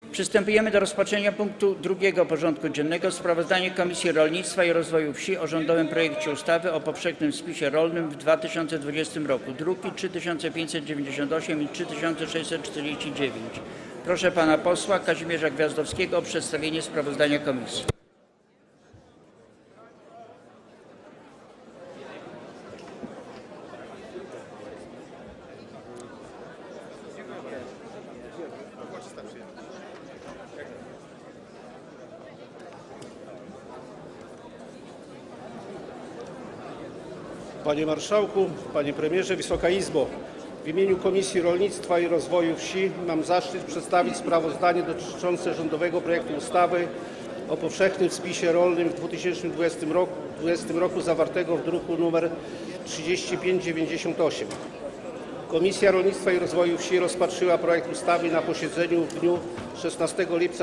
Przystępujemy do rozpatrzenia punktu 2. porządku dziennego: Sprawozdanie Komisji Rolnictwa i Rozwoju Wsi o rządowym projekcie ustawy o powszechnym spisie rolnym w 2020 roku, druki nr 3598 i 3649. Proszę pana posła Kazimierza Gwiazdowskiego o przedstawienie sprawozdania komisji. Panie Marszałku, Panie Premierze, Wysoka Izbo! W imieniu Komisji Rolnictwa i Rozwoju Wsi mam zaszczyt przedstawić sprawozdanie dotyczące rządowego projektu ustawy o powszechnym spisie rolnym w 2020 roku zawartego w druku nr 3598. Komisja Rolnictwa i Rozwoju Wsi rozpatrzyła projekt ustawy na posiedzeniu w dniu 16 lipca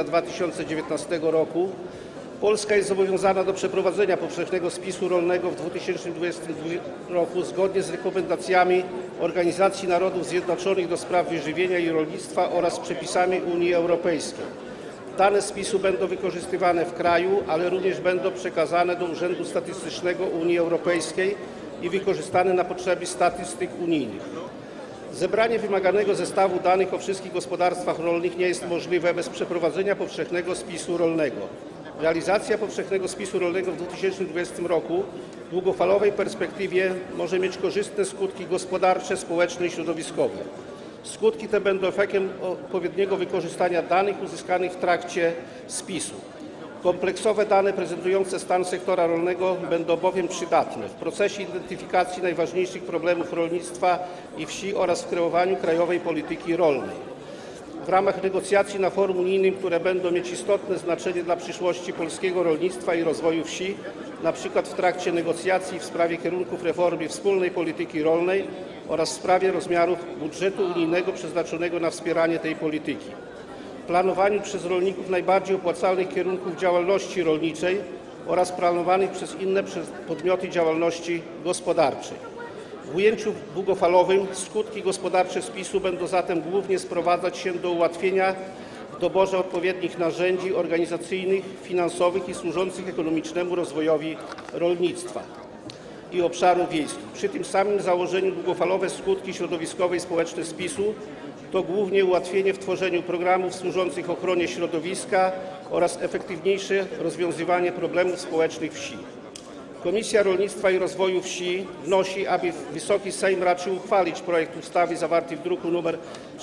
2019 roku. Polska jest zobowiązana do przeprowadzenia powszechnego spisu rolnego w 2020 roku zgodnie z rekomendacjami Organizacji Narodów Zjednoczonych do spraw wyżywienia i rolnictwa oraz przepisami Unii Europejskiej. Dane spisu będą wykorzystywane w kraju, ale również będą przekazane do Urzędu Statystycznego Unii Europejskiej i wykorzystane na potrzeby statystyk unijnych. Zebranie wymaganego zestawu danych o wszystkich gospodarstwach rolnych nie jest możliwe bez przeprowadzenia powszechnego spisu rolnego. Realizacja powszechnego spisu rolnego w 2020 roku w długofalowej perspektywie może mieć korzystne skutki gospodarcze, społeczne i środowiskowe. Skutki te będą efektem odpowiedniego wykorzystania danych uzyskanych w trakcie spisu. Kompleksowe dane prezentujące stan sektora rolnego będą bowiem przydatne w procesie identyfikacji najważniejszych problemów rolnictwa i wsi oraz w kreowaniu krajowej polityki rolnej. W ramach negocjacji na forum unijnym, które będą mieć istotne znaczenie dla przyszłości polskiego rolnictwa i rozwoju wsi, np. w trakcie negocjacji w sprawie kierunków reformy wspólnej polityki rolnej oraz w sprawie rozmiarów budżetu unijnego przeznaczonego na wspieranie tej polityki. W planowaniu przez rolników najbardziej opłacalnych kierunków działalności rolniczej oraz planowanych przez inne podmioty działalności gospodarczej. W ujęciu długofalowym skutki gospodarcze spisu będą zatem głównie sprowadzać się do ułatwienia w doborze odpowiednich narzędzi organizacyjnych, finansowych i służących ekonomicznemu rozwojowi rolnictwa i obszarów wiejskich. Przy tym samym założeniu długofalowe skutki środowiskowe i społeczne spisu to głównie ułatwienie w tworzeniu programów służących ochronie środowiska oraz efektywniejsze rozwiązywanie problemów społecznych wsi. Komisja Rolnictwa i Rozwoju Wsi wnosi, aby Wysoki Sejm raczył uchwalić projekt ustawy zawarty w druku nr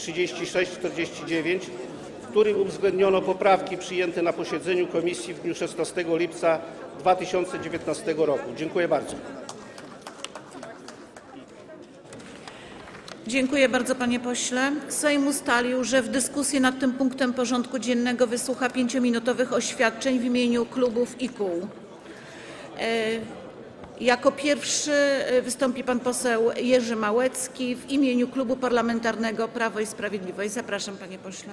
3649, w którym uwzględniono poprawki przyjęte na posiedzeniu komisji w dniu 16 lipca 2019 roku. Dziękuję bardzo. Dziękuję bardzo, panie pośle. Sejm ustalił, że w dyskusji nad tym punktem porządku dziennego wysłucha 5-minutowych oświadczeń w imieniu klubów i kół. Jako pierwszy wystąpi pan poseł Jerzy Małecki w imieniu Klubu Parlamentarnego Prawo i Sprawiedliwość. Zapraszam, panie pośle.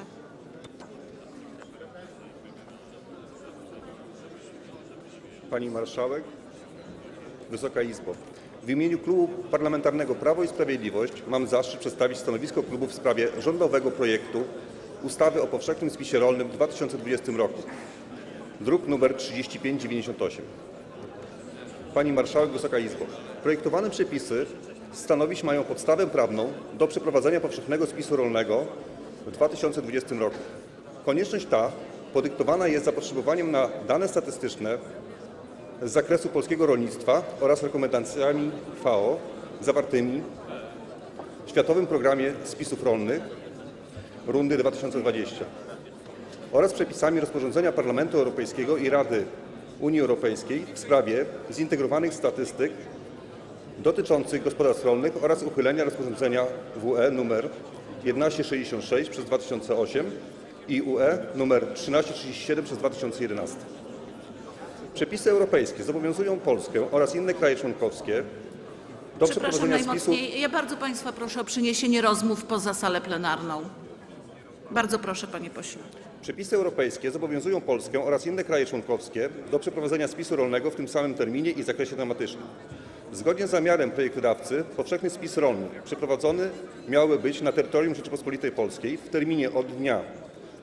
Pani Marszałek, Wysoka Izbo! W imieniu Klubu Parlamentarnego Prawo i Sprawiedliwość mam zaszczyt przedstawić stanowisko klubu w sprawie rządowego projektu ustawy o powszechnym spisie rolnym w 2020 roku, druk nr 3598. Pani Marszałek, Wysoka Izbo! Projektowane przepisy stanowić mają podstawę prawną do przeprowadzenia powszechnego spisu rolnego w 2020 roku. Konieczność ta podyktowana jest zapotrzebowaniem na dane statystyczne z zakresu polskiego rolnictwa oraz rekomendacjami FAO zawartymi w Światowym Programie Spisów Rolnych Rundy 2020 oraz przepisami rozporządzenia Parlamentu Europejskiego i Rady Unii Europejskiej w sprawie zintegrowanych statystyk dotyczących gospodarstw rolnych oraz uchylenia rozporządzenia WE nr 1166 przez 2008 i UE nr 1337 przez 2011. Przepisy europejskie zobowiązują Polskę oraz inne kraje członkowskie do przeprowadzenia spisu. Ja bardzo państwa proszę o przeniesienie rozmów poza salę plenarną. Bardzo proszę, panie pośle. Przepisy europejskie zobowiązują Polskę oraz inne kraje członkowskie do przeprowadzenia spisu rolnego w tym samym terminie i zakresie tematycznym. Zgodnie z zamiarem projektodawcy powszechny spis rolny przeprowadzony miałby być na terytorium Rzeczypospolitej Polskiej w terminie od dnia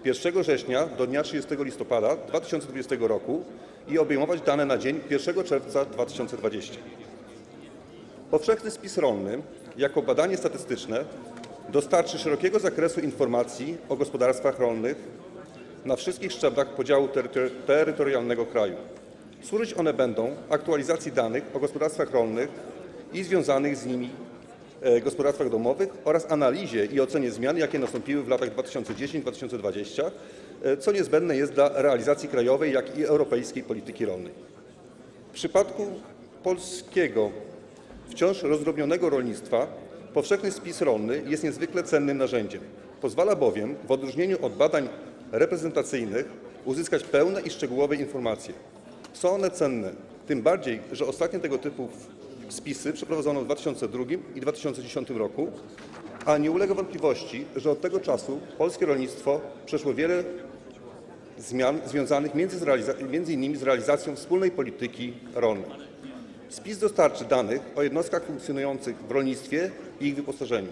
1 września do dnia 30 listopada 2020 roku i obejmować dane na dzień 1 czerwca 2020. Powszechny spis rolny jako badanie statystyczne dostarczy szerokiego zakresu informacji o gospodarstwach rolnych na wszystkich szczeblach podziału terytorialnego kraju. Służyć one będą aktualizacji danych o gospodarstwach rolnych i związanych z nimi gospodarstwach domowych oraz analizie i ocenie zmian, jakie nastąpiły w latach 2010-2020, co niezbędne jest dla realizacji krajowej, jak i europejskiej polityki rolnej. W przypadku polskiego, wciąż rozdrobnionego rolnictwa powszechny spis rolny jest niezwykle cennym narzędziem. Pozwala bowiem, w odróżnieniu od badań reprezentacyjnych, uzyskać pełne i szczegółowe informacje. Są one cenne, tym bardziej, że ostatnie tego typu spisy przeprowadzono w 2002 i 2010 roku, a nie ulega wątpliwości, że od tego czasu polskie rolnictwo przeszło wiele zmian związanych między innymi z realizacją wspólnej polityki rolnej. Spis dostarczy danych o jednostkach funkcjonujących w rolnictwie i ich wyposażeniu,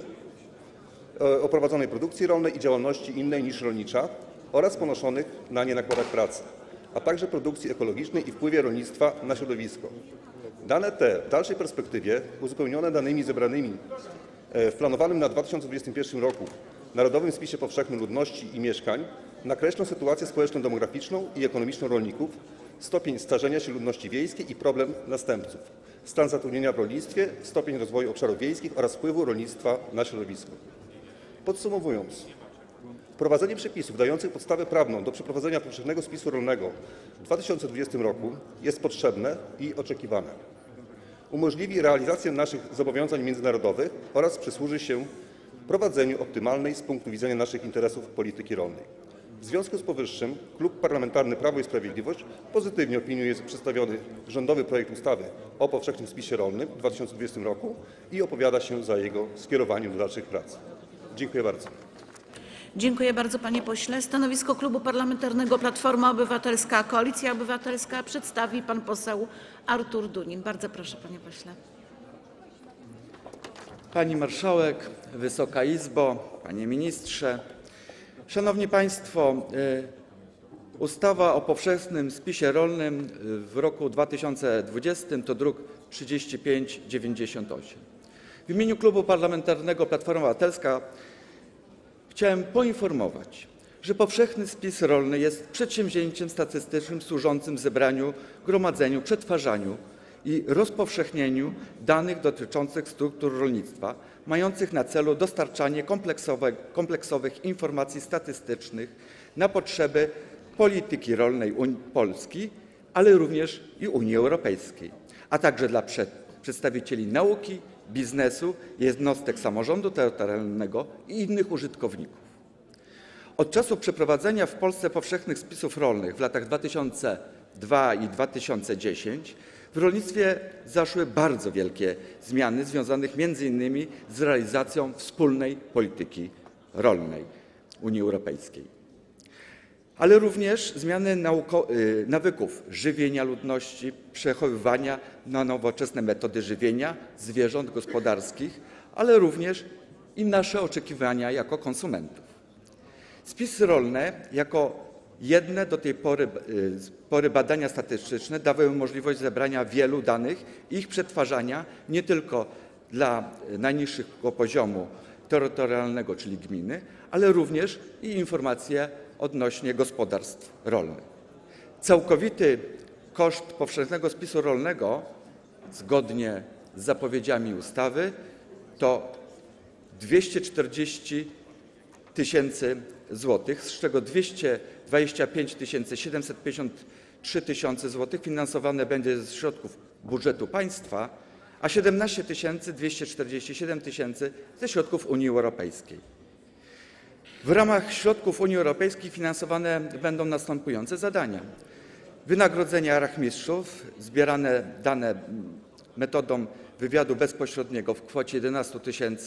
o prowadzonej produkcji rolnej i działalności innej niż rolnicza oraz ponoszonych na nie nakładach pracy, a także produkcji ekologicznej i wpływie rolnictwa na środowisko. Dane te w dalszej perspektywie, uzupełnione danymi zebranymi w planowanym na 2021 roku Narodowym Spisie Powszechnym Ludności i Mieszkań, nakreślą sytuację społeczno-demograficzną i ekonomiczną rolników, stopień starzenia się ludności wiejskiej i problem następców, stan zatrudnienia w rolnictwie, stopień rozwoju obszarów wiejskich oraz wpływu rolnictwa na środowisko. Podsumowując, wprowadzenie przepisów dających podstawę prawną do przeprowadzenia powszechnego spisu rolnego w 2020 roku jest potrzebne i oczekiwane. Umożliwi realizację naszych zobowiązań międzynarodowych oraz przysłuży się prowadzeniu optymalnej z punktu widzenia naszych interesów polityki rolnej. W związku z powyższym Klub Parlamentarny Prawo i Sprawiedliwość pozytywnie opiniuje przedstawiony rządowy projekt ustawy o powszechnym spisie rolnym w 2020 roku i opowiada się za jego skierowaniem do dalszych prac. Dziękuję bardzo. Dziękuję bardzo, panie pośle. Stanowisko Klubu Parlamentarnego Platforma Obywatelska - Koalicja Obywatelska przedstawi pan poseł Artur Dunin. Bardzo proszę, panie pośle. Pani Marszałek, Wysoka Izbo, Panie Ministrze, Szanowni Państwo, ustawa o powszechnym spisie rolnym w roku 2020 to druk 3598. W imieniu Klubu Parlamentarnego Platforma Obywatelska chciałem poinformować, że powszechny spis rolny jest przedsięwzięciem statystycznym służącym zebraniu, gromadzeniu, przetwarzaniu i rozpowszechnieniu danych dotyczących struktur rolnictwa, mających na celu dostarczanie kompleksowych informacji statystycznych na potrzeby polityki rolnej Polski, ale również i Unii Europejskiej, a także dla przedstawicieli nauki, biznesu, jednostek samorządu terytorialnego i innych użytkowników. Od czasu przeprowadzenia w Polsce powszechnych spisów rolnych w latach 2002 i 2010 w rolnictwie zaszły bardzo wielkie zmiany związane m.in. z realizacją wspólnej polityki rolnej Unii Europejskiej, ale również zmiany nawyków żywienia ludności, przechowywania na nowoczesne metody żywienia zwierząt gospodarskich, ale również i nasze oczekiwania jako konsumentów. Spisy rolne jako jedne do tej pory badania statystyczne dawały możliwość zebrania wielu danych i ich przetwarzania nie tylko dla najniższego poziomu terytorialnego, czyli gminy, ale również i informacje odnośnie gospodarstw rolnych. Całkowity koszt powszechnego spisu rolnego, zgodnie z zapowiedziami ustawy, to 240 tysięcy złotych, z czego 225 753 tysiące złotych finansowane będzie ze środków budżetu państwa, a 17 247 tysięcy ze środków Unii Europejskiej. W ramach środków Unii Europejskiej finansowane będą następujące zadania: wynagrodzenia rachmistrzów, zbierane dane metodą wywiadu bezpośredniego w kwocie 11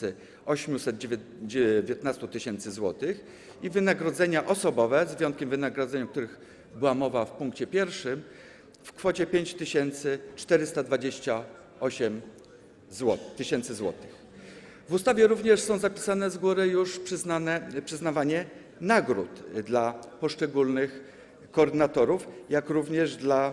819 tysięcy złotych i wynagrodzenia osobowe, z wyjątkiem wynagrodzeń, o których była mowa w punkcie pierwszym, w kwocie 5 428 tysięcy złotych. W ustawie również są zapisane z góry już przyznawanie nagród dla poszczególnych koordynatorów, jak również dla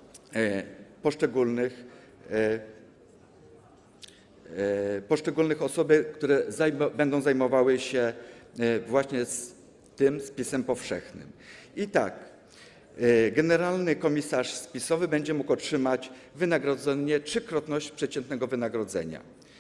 poszczególnych osób, które będą zajmowały się właśnie z tym spisem powszechnym. I tak, generalny komisarz spisowy będzie mógł otrzymać wynagrodzenie trzykrotność przeciętnego wynagrodzenia.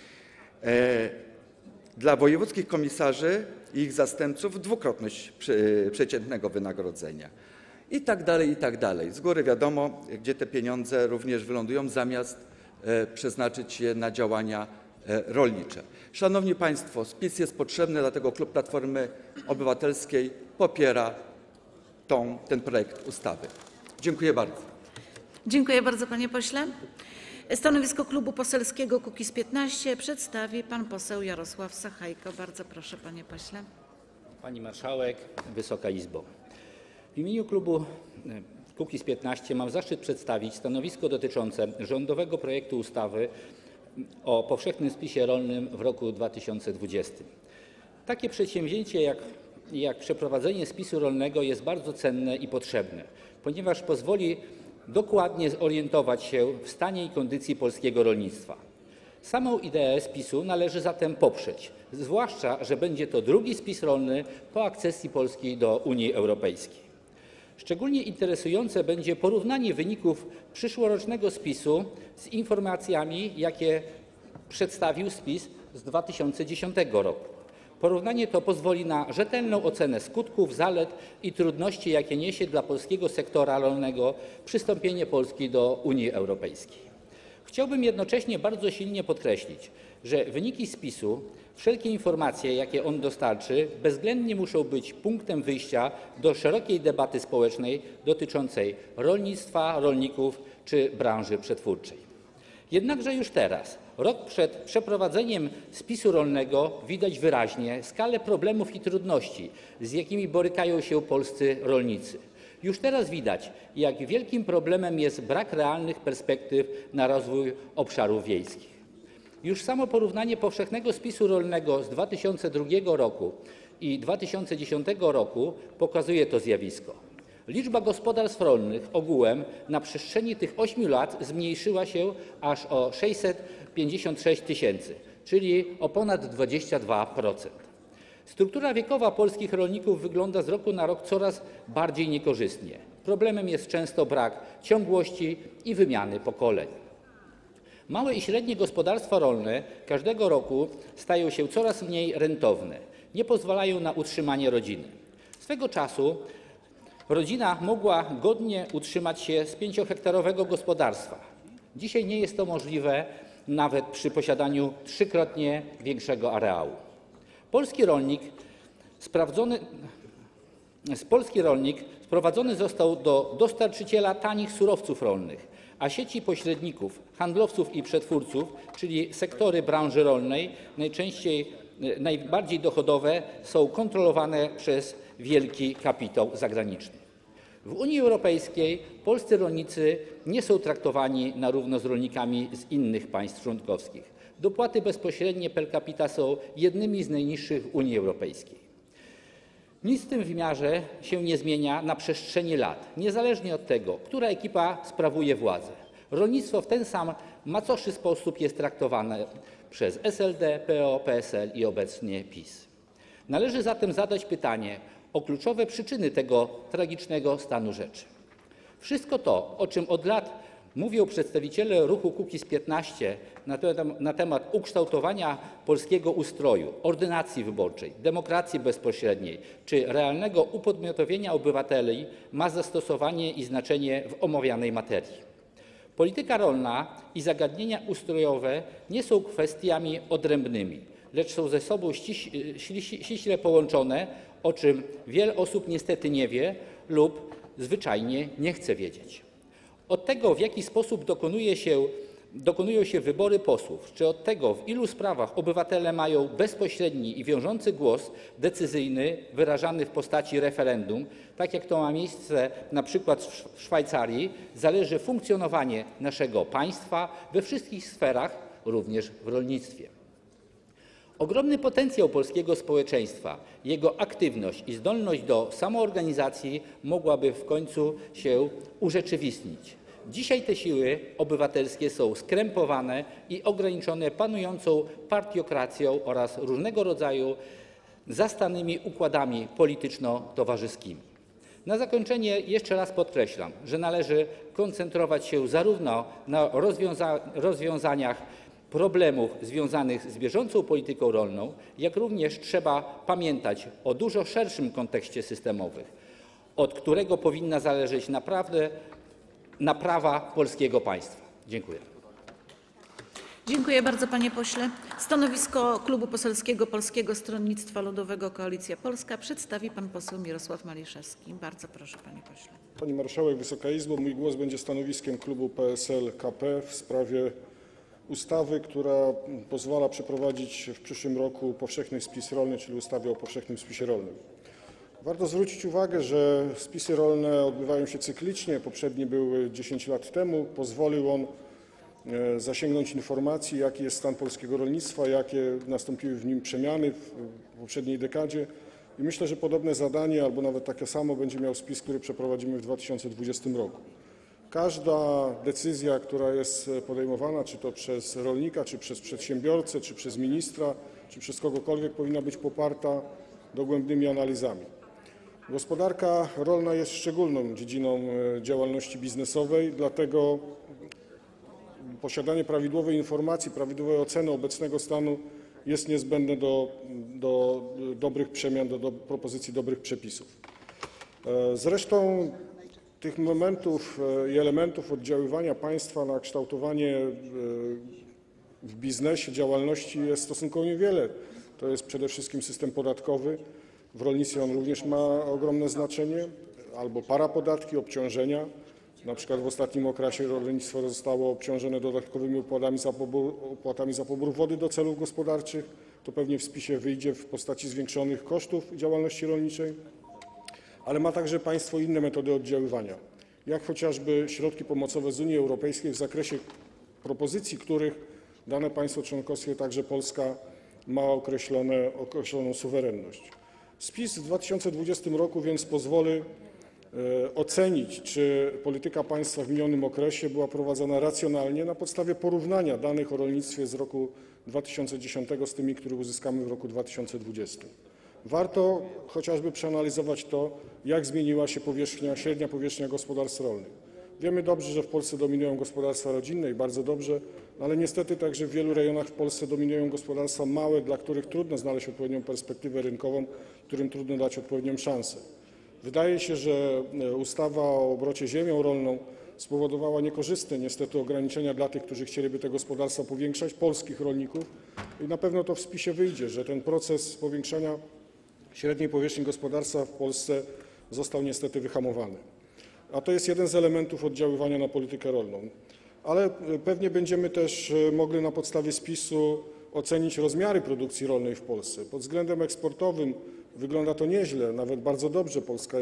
Dla wojewódzkich komisarzy i ich zastępców dwukrotność przeciętnego wynagrodzenia. I tak dalej, i tak dalej. Z góry wiadomo, gdzie te pieniądze również wylądują, zamiast przeznaczyć je na działania rolnicze. Szanowni Państwo, spis jest potrzebny, dlatego klub Platformy Obywatelskiej popiera ten projekt ustawy. Dziękuję bardzo. Dziękuję bardzo, panie pośle. Stanowisko Klubu Poselskiego Kukiz’15 przedstawi pan poseł Jarosław Sachajko. Bardzo proszę, panie pośle. Pani Marszałek, Wysoka Izbo. W imieniu klubu Kukiz’15 mam zaszczyt przedstawić stanowisko dotyczące rządowego projektu ustawy o powszechnym spisie rolnym w roku 2020. Takie przedsięwzięcie jak przeprowadzenie spisu rolnego jest bardzo cenne i potrzebne, ponieważ pozwoli dokładnie zorientować się w stanie i kondycji polskiego rolnictwa. Samą ideę spisu należy zatem poprzeć, zwłaszcza że będzie to drugi spis rolny po akcesji Polski do Unii Europejskiej. Szczególnie interesujące będzie porównanie wyników przyszłorocznego spisu z informacjami, jakie przedstawił spis z 2010 roku. Porównanie to pozwoli na rzetelną ocenę skutków, zalet i trudności, jakie niesie dla polskiego sektora rolnego przystąpienie Polski do Unii Europejskiej. Chciałbym jednocześnie bardzo silnie podkreślić, że wyniki spisu, wszelkie informacje, jakie on dostarczy, bezwzględnie muszą być punktem wyjścia do szerokiej debaty społecznej dotyczącej rolnictwa, rolników czy branży przetwórczej. Jednakże już teraz, rok przed przeprowadzeniem spisu rolnego, widać wyraźnie skalę problemów i trudności, z jakimi borykają się polscy rolnicy. Już teraz widać, jak wielkim problemem jest brak realnych perspektyw na rozwój obszarów wiejskich. Już samo porównanie powszechnego spisu rolnego z 2002 roku i 2010 roku pokazuje to zjawisko. Liczba gospodarstw rolnych ogółem na przestrzeni tych 8 lat zmniejszyła się aż o 656 tysięcy, czyli o ponad 22%. Struktura wiekowa polskich rolników wygląda z roku na rok coraz bardziej niekorzystnie. Problemem jest często brak ciągłości i wymiany pokoleń. Małe i średnie gospodarstwa rolne każdego roku stają się coraz mniej rentowne, nie pozwalają na utrzymanie rodziny. Swego czasu rodzina mogła godnie utrzymać się z 5-hektarowego gospodarstwa. Dzisiaj nie jest to możliwe nawet przy posiadaniu trzykrotnie większego areału. Polski rolnik sprowadzony został do dostarczyciela tanich surowców rolnych, a sieci pośredników, handlowców i przetwórców, czyli sektory branży rolnej, najbardziej dochodowe, są kontrolowane przez wielki kapitał zagraniczny. W Unii Europejskiej polscy rolnicy nie są traktowani na równo z rolnikami z innych państw członkowskich. Dopłaty bezpośrednie per capita są jednymi z najniższych w Unii Europejskiej. Nic w tym wymiarze się nie zmienia na przestrzeni lat, niezależnie od tego, która ekipa sprawuje władzę. Rolnictwo w ten sam macoszy sposób jest traktowane przez SLD, PO, PSL i obecnie PiS. Należy zatem zadać pytanie o kluczowe przyczyny tego tragicznego stanu rzeczy. Wszystko to, o czym od lat mówią przedstawiciele ruchu Kukiz’15 na temat ukształtowania polskiego ustroju, ordynacji wyborczej, demokracji bezpośredniej czy realnego upodmiotowienia obywateli, ma zastosowanie i znaczenie w omawianej materii. Polityka rolna i zagadnienia ustrojowe nie są kwestiami odrębnymi, lecz są ze sobą ściśle połączone, o czym wiele osób niestety nie wie lub zwyczajnie nie chce wiedzieć. Od tego, w jaki sposób dokonują się wybory posłów, czy od tego, w ilu sprawach obywatele mają bezpośredni i wiążący głos decyzyjny wyrażany w postaci referendum, tak jak to ma miejsce na przykład w Szwajcarii, zależy funkcjonowanie naszego państwa we wszystkich sferach, również w rolnictwie. Ogromny potencjał polskiego społeczeństwa, jego aktywność i zdolność do samoorganizacji mogłaby w końcu się urzeczywistnić. Dzisiaj te siły obywatelskie są skrępowane i ograniczone panującą partiokracją oraz różnego rodzaju zastanymi układami polityczno-towarzyskimi. Na zakończenie jeszcze raz podkreślam, że należy koncentrować się zarówno na rozwiązaniach problemów związanych z bieżącą polityką rolną, jak również trzeba pamiętać o dużo szerszym kontekście systemowym, od którego powinna zależeć naprawdę naprawa polskiego państwa. Dziękuję. Dziękuję bardzo, panie pośle. Stanowisko Klubu Poselskiego Polskiego Stronnictwa Ludowego Koalicja Polska przedstawi pan poseł Mirosław Maliszewski. Bardzo proszę, panie pośle. Pani Marszałek, Wysoka Izbo, mój głos będzie stanowiskiem klubu PSL-KP w sprawie ustawy, która pozwala przeprowadzić w przyszłym roku powszechny spis rolny, czyli ustawy o powszechnym spisie rolnym. Warto zwrócić uwagę, że spisy rolne odbywają się cyklicznie. Poprzedni był 10 lat temu. Pozwolił on zasięgnąć informacji, jaki jest stan polskiego rolnictwa, jakie nastąpiły w nim przemiany w poprzedniej dekadzie. I myślę, że podobne zadanie, albo nawet takie samo, będzie miał spis, który przeprowadzimy w 2020 roku. Każda decyzja, która jest podejmowana, czy to przez rolnika, czy przez przedsiębiorcę, czy przez ministra, czy przez kogokolwiek, powinna być poparta dogłębnymi analizami. Gospodarka rolna jest szczególną dziedziną działalności biznesowej, dlatego posiadanie prawidłowej informacji, prawidłowej oceny obecnego stanu jest niezbędne do dobrych przemian, do propozycji dobrych przepisów. Zresztą tych momentów i elementów oddziaływania państwa na kształtowanie w biznesie działalności jest stosunkowo niewiele. To jest przede wszystkim system podatkowy. W rolnictwie on również ma ogromne znaczenie, albo parapodatki, obciążenia. Na przykład w ostatnim okresie rolnictwo zostało obciążone dodatkowymi opłatami za pobór wody do celów gospodarczych. To pewnie w spisie wyjdzie w postaci zwiększonych kosztów działalności rolniczej, ale ma także państwo inne metody oddziaływania, jak chociażby środki pomocowe z Unii Europejskiej, w zakresie propozycji których dane państwo członkowskie, także Polska, ma określoną suwerenność. Spis w 2020 roku więc pozwoli ocenić, czy polityka państwa w minionym okresie była prowadzona racjonalnie na podstawie porównania danych o rolnictwie z roku 2010 z tymi, które uzyskamy w roku 2020. Warto chociażby przeanalizować to, jak zmieniła się średnia powierzchnia gospodarstw rolnych. Wiemy dobrze, że w Polsce dominują gospodarstwa rodzinne i bardzo dobrze, ale niestety także w wielu rejonach w Polsce dominują gospodarstwa małe, dla których trudno znaleźć odpowiednią perspektywę rynkową, którym trudno dać odpowiednią szansę. Wydaje się, że ustawa o obrocie ziemią rolną spowodowała niekorzystne niestety ograniczenia dla tych, którzy chcieliby te gospodarstwa powiększać, polskich rolników, i na pewno to w spisie wyjdzie, że ten proces powiększania średniej powierzchni gospodarstwa w Polsce został niestety wyhamowany. A to jest jeden z elementów oddziaływania na politykę rolną. Ale pewnie będziemy też mogli na podstawie spisu ocenić rozmiary produkcji rolnej w Polsce. Pod względem eksportowym wygląda to nieźle, nawet bardzo dobrze. Polska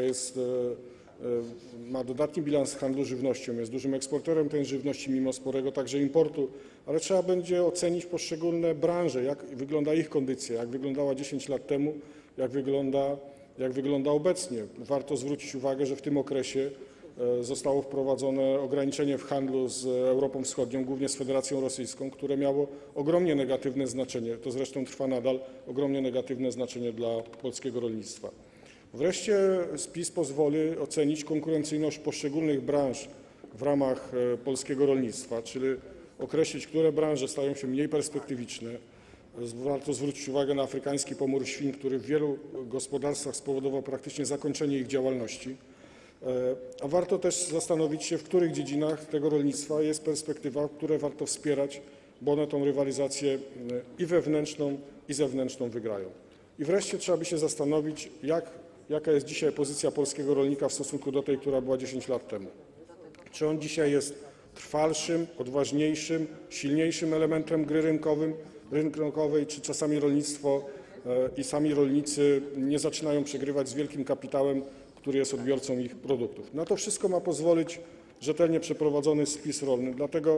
ma dodatni bilans handlu żywnością, jest dużym eksporterem tej żywności mimo sporego także importu, ale trzeba będzie ocenić poszczególne branże, jak wygląda ich kondycja, jak wyglądała 10 lat temu, jak wygląda obecnie. Warto zwrócić uwagę, że w tym okresie zostało wprowadzone ograniczenie w handlu z Europą Wschodnią, głównie z Federacją Rosyjską, które miało ogromnie negatywne znaczenie, to zresztą trwa nadal, ogromnie negatywne znaczenie dla polskiego rolnictwa. Wreszcie spis pozwoli ocenić konkurencyjność poszczególnych branż w ramach polskiego rolnictwa, czyli określić, które branże stają się mniej perspektywiczne. Warto zwrócić uwagę na afrykański pomór świń, który w wielu gospodarstwach spowodował praktycznie zakończenie ich działalności. A warto też zastanowić się, w których dziedzinach tego rolnictwa jest perspektywa, które warto wspierać, bo one tą rywalizację i wewnętrzną, i zewnętrzną wygrają. I wreszcie trzeba by się zastanowić, jaka jest dzisiaj pozycja polskiego rolnika w stosunku do tej, która była 10 lat temu. Czy on dzisiaj jest trwalszym, odważniejszym, silniejszym elementem gry rynkowej, czy czasami rolnictwo i sami rolnicy nie zaczynają przegrywać z wielkim kapitałem, który jest odbiorcą ich produktów. Na to wszystko ma pozwolić rzetelnie przeprowadzony spis rolny. Dlatego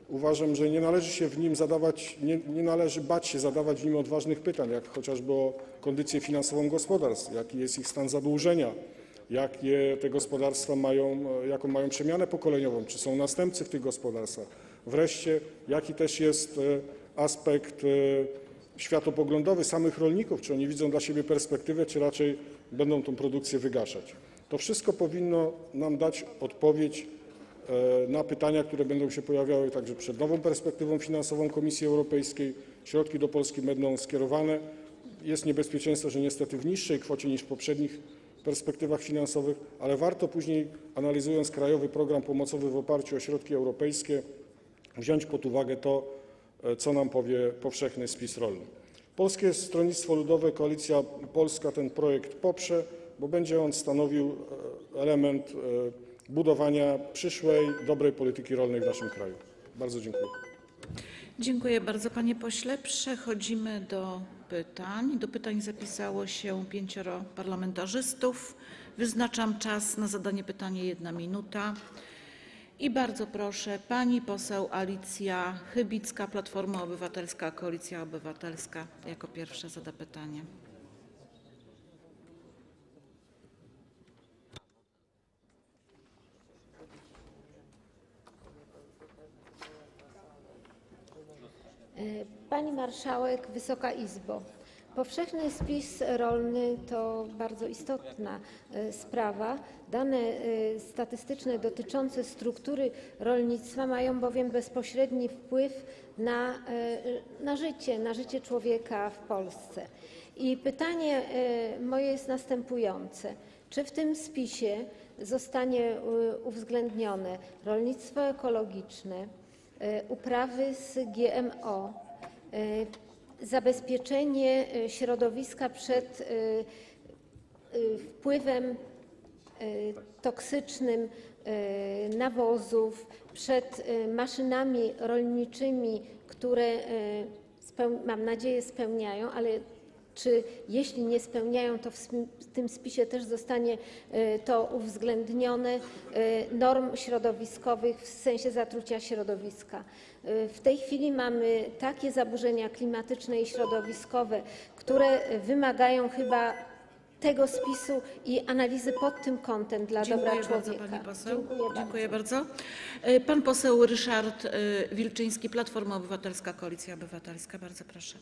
uważam, że nie należy bać się zadawać w nim odważnych pytań, jak chociażby o kondycję finansową gospodarstw, jaki jest ich stan zadłużenia, jakie te gospodarstwa jaką mają przemianę pokoleniową, czy są następcy w tych gospodarstwach. Wreszcie, jaki też jest aspekt światopoglądowy samych rolników, czy oni widzą dla siebie perspektywę, czy raczej będą tę produkcję wygaszać. To wszystko powinno nam dać odpowiedź na pytania, które będą się pojawiały także przed nową perspektywą finansową Komisji Europejskiej. Środki do Polski będą skierowane. Jest niebezpieczeństwo, że niestety w niższej kwocie niż w poprzednich perspektywach finansowych, ale warto później, analizując krajowy program pomocowy w oparciu o środki europejskie, wziąć pod uwagę to, co nam powie powszechny spis rolny. Polskie Stronnictwo Ludowe, Koalicja Polska ten projekt poprze, bo będzie on stanowił element budowania przyszłej, dobrej polityki rolnej w naszym kraju. Bardzo dziękuję. Dziękuję bardzo, panie pośle. Przechodzimy do pytań. Do pytań zapisało się 5 parlamentarzystów. Wyznaczam czas na zadanie pytania 1 minuta. I bardzo proszę, pani poseł Alicja Chybicka, Platforma Obywatelska, Koalicja Obywatelska, jako pierwsza zada pytanie. Pani Marszałek, Wysoka Izbo! Powszechny spis rolny to bardzo istotna sprawa. Dane statystyczne dotyczące struktury rolnictwa mają bowiem bezpośredni wpływ na życie człowieka w Polsce. I pytanie moje jest następujące. Czy w tym spisie zostanie uwzględnione rolnictwo ekologiczne, uprawy z GMO, zabezpieczenie środowiska przed wpływem toksycznym nawozów, przed maszynami rolniczymi, które mam nadzieję spełniają, ale czy jeśli nie spełniają, to w tym spisie też zostanie to uwzględnione, norm środowiskowych w sensie zatrucia środowiska. W tej chwili mamy takie zaburzenia klimatyczne i środowiskowe, które wymagają chyba tego spisu i analizy pod tym kątem dla dobra człowieka. Dziękuję bardzo, pani poseł. Dziękuję bardzo. Pan poseł Ryszard Wilczyński, Platforma Obywatelska, Koalicja Obywatelska. Bardzo proszę.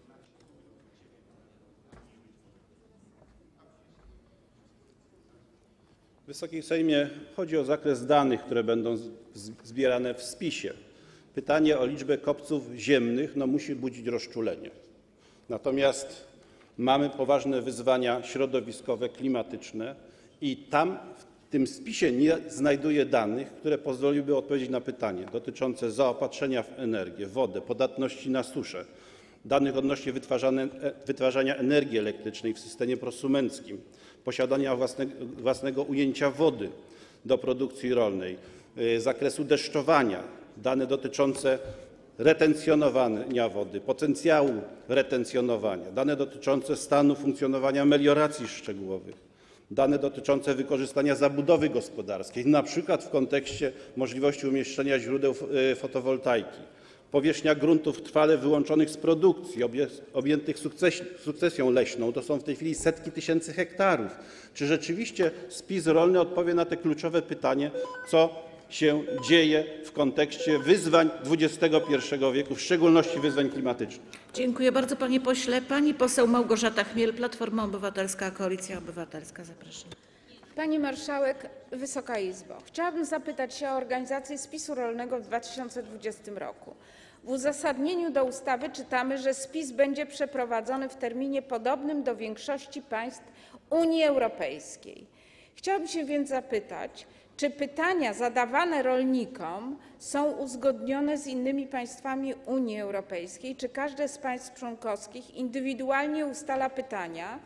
Wysoki Sejmie, chodzi o zakres danych, które będą zbierane w spisie. Pytanie o liczbę kopców ziemnych musi budzić rozczulenie. Natomiast mamy poważne wyzwania środowiskowe, klimatyczne i tam w tym spisie nie znajduję danych, które pozwoliłyby odpowiedzieć na pytanie dotyczące zaopatrzenia w energię, wodę, podatności na suszę, danych odnośnie wytwarzania energii elektrycznej w systemie prosumenckim, posiadania własnego ujęcia wody do produkcji rolnej, zakresu deszczowania, dane dotyczące retencjonowania wody, potencjału retencjonowania, dane dotyczące stanu funkcjonowania melioracji szczegółowych, dane dotyczące wykorzystania zabudowy gospodarskiej, na przykład w kontekście możliwości umieszczenia źródeł fotowoltaiki, powierzchnia gruntów trwale wyłączonych z produkcji, objętych sukcesją leśną, to są w tej chwili setki tysięcy hektarów. Czy rzeczywiście spis rolny odpowie na te kluczowe pytanie, co się dzieje w kontekście wyzwań XXI wieku, w szczególności wyzwań klimatycznych? Dziękuję bardzo, panie pośle. Pani poseł Małgorzata Chmiel, Platforma Obywatelska, Koalicja Obywatelska. Zapraszam. Pani Marszałek, Wysoka Izbo! Chciałabym zapytać się o organizację spisu rolnego w 2020 roku. W uzasadnieniu do ustawy czytamy, że spis będzie przeprowadzony w terminie podobnym do większości państw Unii Europejskiej. Chciałabym się więc zapytać, czy pytania zadawane rolnikom są uzgodnione z innymi państwami Unii Europejskiej? Czy każde z państw członkowskich indywidualnie ustala pytania?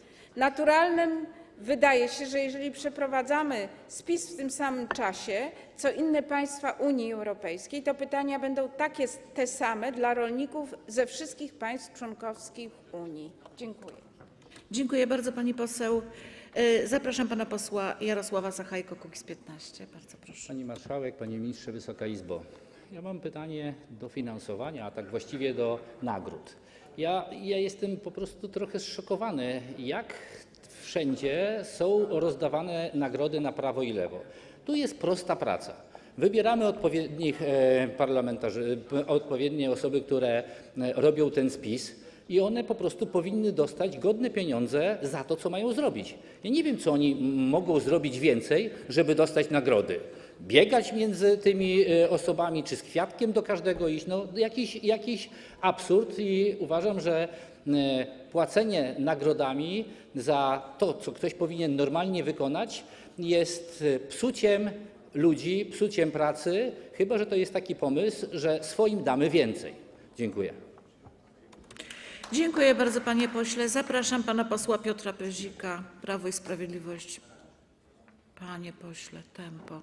Naturalnym wydaje się, że jeżeli przeprowadzamy spis w tym samym czasie, co inne państwa Unii Europejskiej, to pytania będą te same dla rolników ze wszystkich państw członkowskich Unii. Dziękuję. Dziękuję bardzo, pani poseł. Zapraszam pana posła Jarosława Sachajkę, Kukiz15. Bardzo proszę. Pani Marszałek, Panie Ministrze, Wysoka Izbo! Ja mam pytanie do finansowania, a tak właściwie do nagród. Ja jestem po prostu trochę zszokowany, jak wszędzie są rozdawane nagrody na prawo i lewo. Tu jest prosta praca. Wybieramy odpowiednie osoby, które robią ten spis i one po prostu powinny dostać godne pieniądze za to, co mają zrobić. Ja nie wiem, co oni mogą zrobić więcej, żeby dostać nagrody. Biegać między tymi osobami, czy z kwiatkiem do każdego iść. No, jakiś absurd i uważam, że płacenie nagrodami za to, co ktoś powinien normalnie wykonać, jest psuciem ludzi, psuciem pracy, chyba że to jest taki pomysł, że swoim damy więcej. Dziękuję. Dziękuję bardzo, panie pośle. Zapraszam pana posła Piotra Pyzika, Prawo i Sprawiedliwość. Panie pośle, tempo.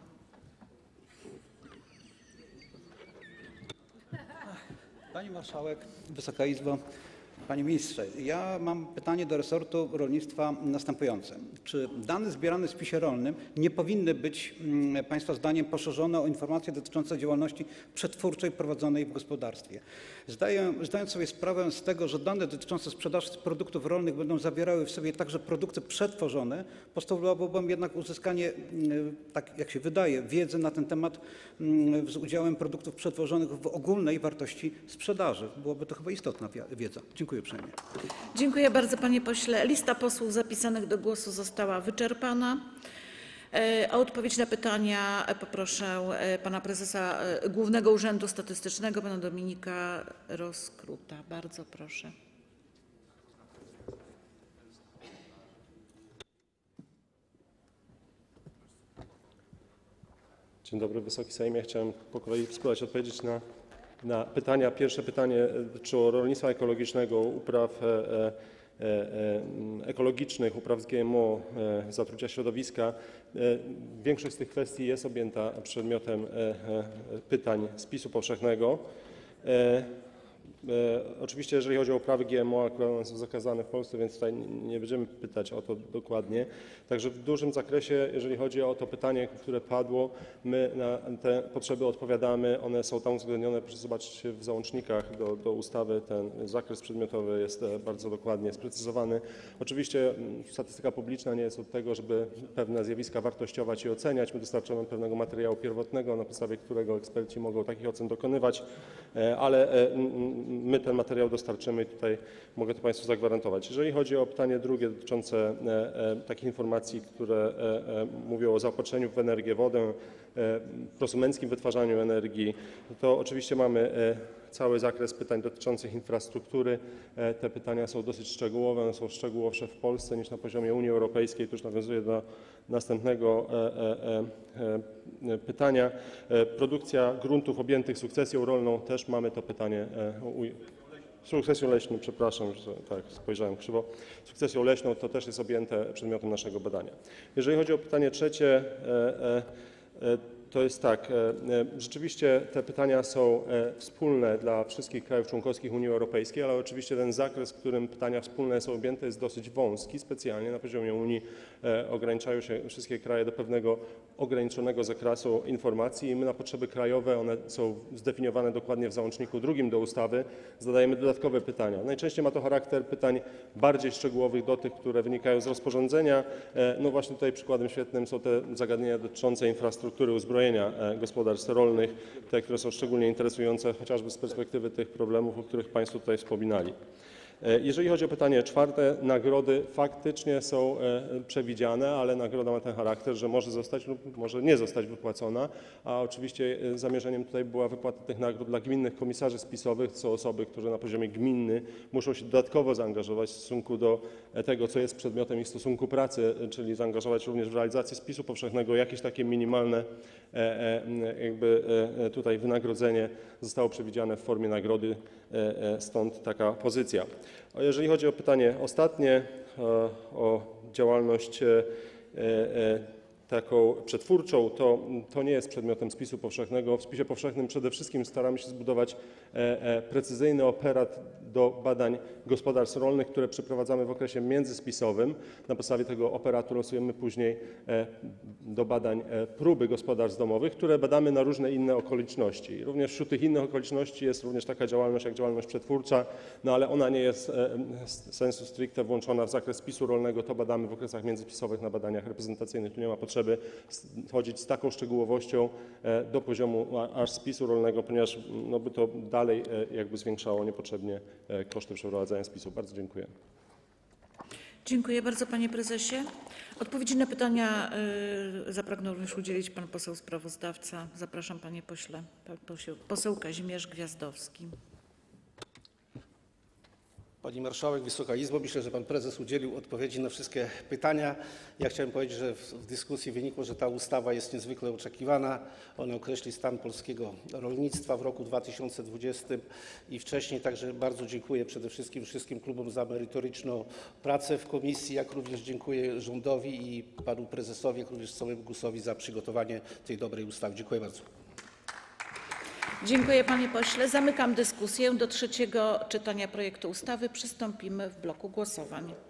Pani Marszałek, Wysoka Izbo, Panie Ministrze, ja mam pytanie do resortu rolnictwa następujące. Czy dane zbierane w spisie rolnym nie powinny być Państwa zdaniem poszerzone o informacje dotyczące działalności przetwórczej prowadzonej w gospodarstwie? Zdając sobie sprawę z tego, że dane dotyczące sprzedaży produktów rolnych będą zawierały w sobie także produkty przetworzone, postulowałbym jednak uzyskanie, tak jak się wydaje, wiedzy na ten temat z udziałem produktów przetworzonych w ogólnej wartości sprzedaży. Byłaby to chyba istotna wiedza. Dziękuję uprzejmie. Dziękuję bardzo, panie pośle. Lista posłów zapisanych do głosu została wyczerpana. O odpowiedź na pytania poproszę pana prezesa Głównego Urzędu Statystycznego, pana Dominika Roskruta. Bardzo proszę. Dzień dobry, Wysoki Sejmie. Chciałem po kolei spróbować odpowiedzieć na pytania. Pierwsze pytanie dotyczyło rolnictwa ekologicznego, upraw ekologicznych, upraw z GMO, zatrucia środowiska. Większość z tych kwestii jest objęta przedmiotem pytań spisu powszechnego. Oczywiście, jeżeli chodzi o uprawy GMO, akurat one są zakazane w Polsce, więc tutaj nie będziemy pytać o to dokładnie. Także w dużym zakresie, jeżeli chodzi o to pytanie, które padło, my na te potrzeby odpowiadamy. One są tam uwzględnione, proszę zobaczyć w załącznikach do ustawy. Ten zakres przedmiotowy jest bardzo dokładnie sprecyzowany. Oczywiście statystyka publiczna nie jest od tego, żeby pewne zjawiska wartościować i oceniać. My dostarczamy pewnego materiału pierwotnego, na podstawie którego eksperci mogą takich ocen dokonywać, ale my ten materiał dostarczymy i tutaj mogę to Państwu zagwarantować. Jeżeli chodzi o pytanie drugie dotyczące takich informacji, które mówią o zaopatrzeniu w energię, wodę, prosumenckim wytwarzaniu energii, to oczywiście mamy cały zakres pytań dotyczących infrastruktury. Te pytania są dosyć szczegółowe, one są szczegółowsze w Polsce niż na poziomie Unii Europejskiej. Tu już nawiązuję do następnego pytania. Produkcja gruntów objętych sukcesją rolną, też mamy to pytanie. Sukcesją leśną, przepraszam, że tak spojrzałem krzywo. Sukcesją leśną to też jest objęte przedmiotem naszego badania. Jeżeli chodzi o pytanie trzecie, to jest tak, rzeczywiście te pytania są wspólne dla wszystkich krajów członkowskich Unii Europejskiej, ale oczywiście ten zakres, którym pytania wspólne są objęte, jest dosyć wąski. Specjalnie na poziomie Unii ograniczają się wszystkie kraje do pewnego ograniczonego zakresu informacji i my na potrzeby krajowe, one są zdefiniowane dokładnie w załączniku drugim do ustawy, zadajemy dodatkowe pytania. Najczęściej ma to charakter pytań bardziej szczegółowych do tych, które wynikają z rozporządzenia. No właśnie tutaj przykładem świetnym są te zagadnienia dotyczące infrastruktury uzbrojenia gospodarstw rolnych, te, które są szczególnie interesujące chociażby z perspektywy tych problemów, o których Państwo tutaj wspominali. Jeżeli chodzi o pytanie czwarte, nagrody faktycznie są przewidziane, ale nagroda ma ten charakter, że może zostać lub może nie zostać wypłacona, a oczywiście zamierzeniem tutaj była wypłata tych nagród dla gminnych komisarzy spisowych. To są osoby, które na poziomie gminny muszą się dodatkowo zaangażować w stosunku do tego, co jest przedmiotem ich stosunku pracy, czyli zaangażować również w realizację spisu powszechnego. Jakieś takie minimalne jakby tutaj wynagrodzenie zostało przewidziane w formie nagrody, stąd taka pozycja. Jeżeli chodzi o pytanie ostatnie, o działalność taką przetwórczą, to nie jest przedmiotem spisu powszechnego. W spisie powszechnym przede wszystkim staramy się zbudować precyzyjny operat do badań gospodarstw rolnych, które przeprowadzamy w okresie międzyspisowym. Na podstawie tego operatu losujemy później do badań próby gospodarstw domowych, które badamy na różne inne okoliczności. Również wśród tych innych okoliczności jest również taka działalność jak działalność przetwórcza, no ale ona nie jest sensu stricte włączona w zakres spisu rolnego. To badamy w okresach międzyspisowych na badaniach reprezentacyjnych. Tu nie ma potrzeby wchodzić z taką szczegółowością do poziomu aż spisu rolnego, ponieważ no, by to dalej jakby zwiększało niepotrzebnie koszty przeprowadzania spisu. Bardzo dziękuję. Dziękuję bardzo, panie prezesie. Odpowiedzi na pytania zapragnął również udzielić pan poseł sprawozdawca. Zapraszam, panie pośle. Pan poseł Kazimierz Gwiazdowski. Pani Marszałek, Wysoka Izbo, myślę, że Pan Prezes udzielił odpowiedzi na wszystkie pytania. Ja chciałem powiedzieć, że w dyskusji wynikło, że ta ustawa jest niezwykle oczekiwana. Ona określi stan polskiego rolnictwa w roku 2020 i wcześniej. Także bardzo dziękuję przede wszystkim klubom za merytoryczną pracę w komisji, jak również dziękuję rządowi i panu prezesowi, jak również całemu GUS-owi za przygotowanie tej dobrej ustawy. Dziękuję bardzo. Dziękuję, panie pośle. Zamykam dyskusję. Do trzeciego czytania projektu ustawy przystąpimy w bloku głosowań.